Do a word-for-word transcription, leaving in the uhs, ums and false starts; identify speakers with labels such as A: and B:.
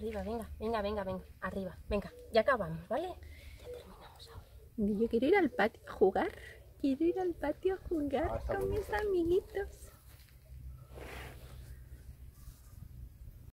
A: arriba, venga, venga, venga, venga, arriba, venga, ya acabamos, ¿vale? Ya terminamos ahora.
B: Yo quiero ir al patio a jugar. Quiero ir al patio a jugar
C: Ah, está
B: con mis
C: bonito.
B: amiguitos.